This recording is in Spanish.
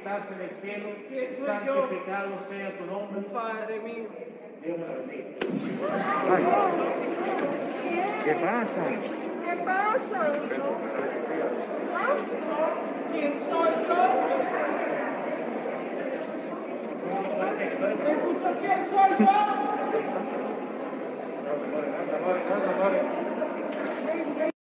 estás en el cielo, ¿Quién soy santificado sea tu nombre. Padre mío. Dios me bendiga. Ay, ¿qué pasa? ¿Qué pasa? ¿Ah? ¿Quién soy yo? ¿Escucha quién soy yo?